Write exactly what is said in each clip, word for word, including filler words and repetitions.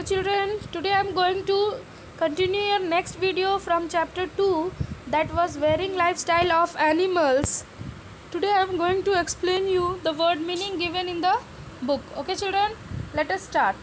children, today I am going to continue your next video from chapter two, that was varying lifestyle of animals. Today I am going to explain you the word meaning given in the book. Okay children, let us start.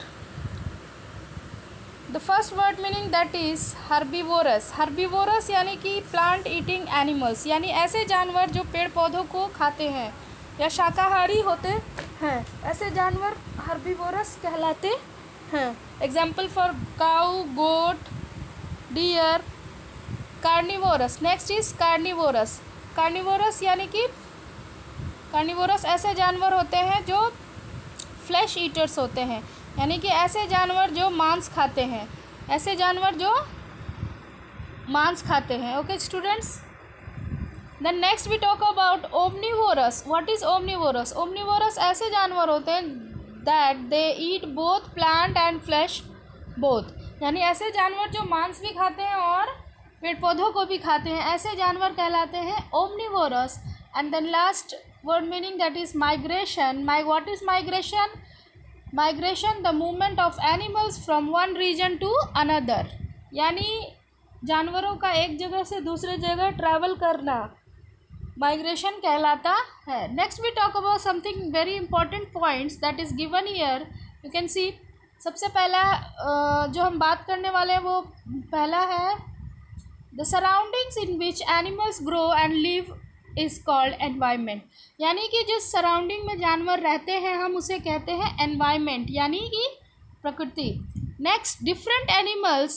The first word meaning, that is herbivorous. Herbivorous यानी कि plant eating animals, यानी ऐसे जानवर जो पेड़ पौधों को खाते हैं या शाकाहारी होते हैं, ऐसे जानवर हर्बीवोरस कहलाते हैं. Example for cow, goat, deer. Carnivorous, next is carnivorous. Carnivorous यानी कि कार्निवोरस ऐसे जानवर होते हैं जो फ्लैश ईटर्स होते हैं, यानी कि ऐसे जानवर जो मांस खाते हैं, ऐसे जानवर जो मांस खाते हैं. Okay students, then next we talk about omnivorous. What is omnivorous? Omnivorous ऐसे जानवर होते हैं that they eat both plant and flesh both, यानी ऐसे जानवर जो मांस भी खाते हैं और पेड़ पौधों को भी खाते हैं, ऐसे जानवर कहलाते हैं omnivorous. And then last word meaning, that is migration. My what is migration? Migration the movement of animals from one region to another, यानी जानवरों का एक जगह से दूसरे जगह ट्रैवल करना माइग्रेशन कहलाता है. Next we talk about something very important points that is given here. You can see, सबसे पहला जो हम बात करने वाले हैं वो पहला है the surroundings in which animals grow and live is called environment, यानी कि जिस सराउंडिंग में जानवर रहते हैं हम उसे कहते हैं एनवायरनमेंट, यानी कि प्रकृति. Next, different animals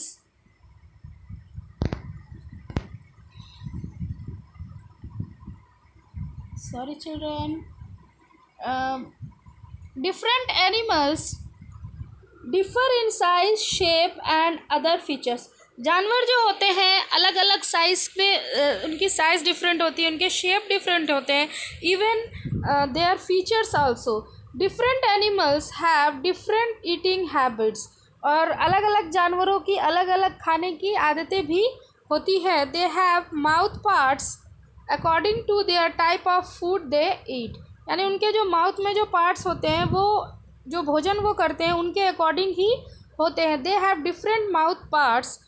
sorry children uh, different animals differ in size, shape and other features. जानवर जो होते हैं अलग अलग साइज में, uh, उनकी साइज़ डिफरेंट होती है, उनके शेप डिफरेंट होते हैं, even their features also. Different animals have different eating habits, और अलग अलग जानवरों की अलग अलग खाने की आदतें भी होती है. They have mouth parts according to their type of food they eat, यानी उनके जो माउथ में जो पार्ट्स होते हैं वो जो भोजन वो करते हैं उनके अकॉर्डिंग ही होते हैं. They have different mouth parts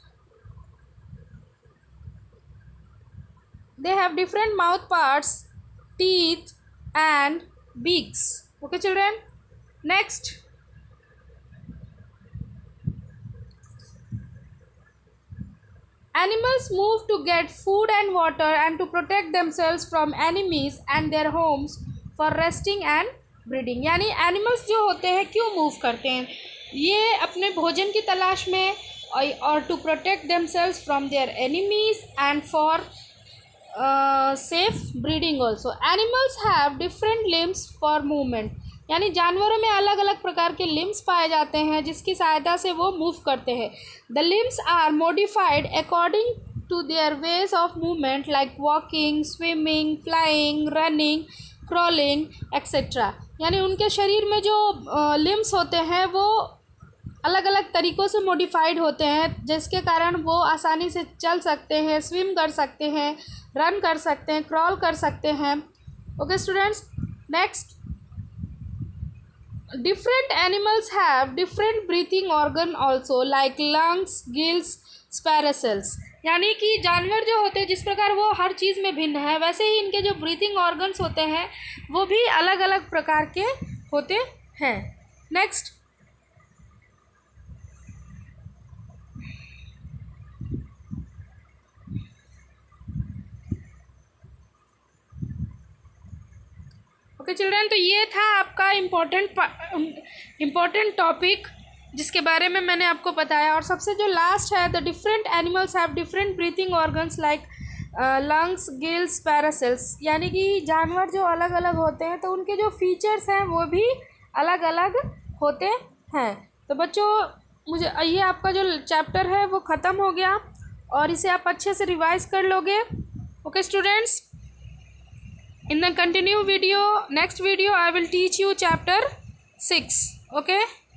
they have different mouth parts teeth and beaks. Okay children, next animals move to get food and water and to protect themselves from enemies and their homes for resting and breeding, यानी animals जो होते हैं क्यों move करते हैं? ये अपने भोजन की तलाश में और to protect themselves from their enemies and for safe breeding also. Animals have different limbs for movement, यानी जानवरों में अलग अलग प्रकार के लिम्स पाए जाते हैं जिसकी सहायता से वो मूव करते हैं. The limbs are modified according to their ways of movement like walking, swimming, flying, running, crawling etcetera, यानी उनके शरीर में जो लिम्स होते हैं वो अलग अलग तरीक़ों से मॉडिफाइड होते हैं जिसके कारण वो आसानी से चल सकते हैं, स्विम कर सकते हैं, रन कर सकते हैं, क्रॉल कर सकते हैं. Okay students, next, different animals have different breathing organ also like lungs, gills, spiracles, यानी कि जानवर जो होते हैं जिस प्रकार वो हर चीज़ में भिन्न है वैसे ही इनके जो ब्रीथिंग ऑर्गन्स होते हैं वो भी अलग अलग प्रकार के होते हैं. नेक्स्ट, ओके चिल्ड्रन, तो ये था आपका इम्पोर्टेंट इम्पोर्टेंट टॉपिक जिसके बारे में मैंने आपको बताया. और सबसे जो लास्ट है, the different animals have different breathing organs like lungs, gills, spiracles, यानी कि जानवर जो अलग अलग होते हैं तो उनके जो फीचर्स हैं वो भी अलग अलग होते हैं. तो बच्चों, मुझे ये आपका जो चैप्टर है वो ख़त्म हो गया और इसे आप अच्छे से रिवाइज कर लोगे. Okay students, in the continue video, next video I will teach you chapter six. Okay.